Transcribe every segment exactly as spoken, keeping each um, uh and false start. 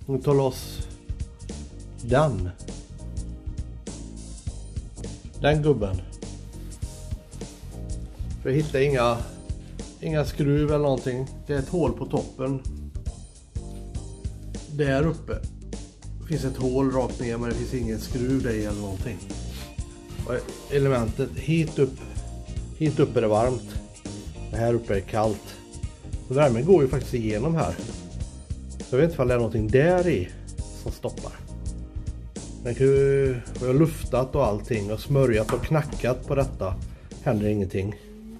Nu tar loss den. Den gubben. För jag hittar inga, inga skruv eller någonting. Det är ett hål på toppen. Där uppe finns ett hål rakt ner, men det finns ingen skruv där i eller någonting. Och elementet hit upp, hit upp är det varmt. Och här uppe är det kallt. Och värmen går ju faktiskt igenom här. Så jag vet inte om det är någonting där i som stoppar. Den kan ju ha luftat och allting och smörjat och knackat på detta. Händer ingenting.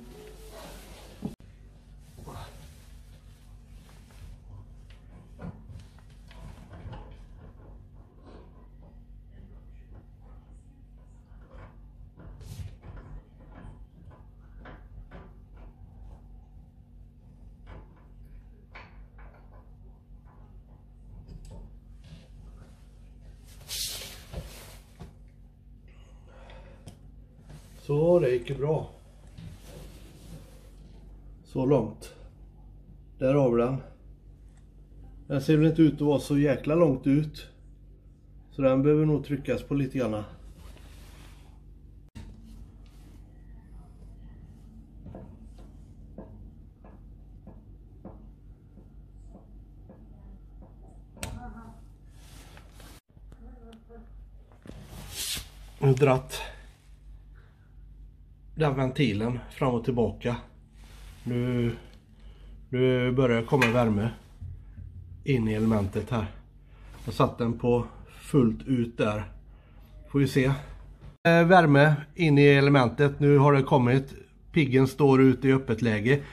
Så det gick ju bra. Så långt. Där har vi den. Den ser väl inte ut att vara så jäkla långt ut. Så den behöver nog tryckas på lite grann. Nu dratt den ventilen fram och tillbaka. Nu, nu börjar det komma värme in i elementet här. Jag satt den på fullt ut där. Får vi se. Värme in i elementet. Nu har det kommit. Piggen står ute i öppet läge.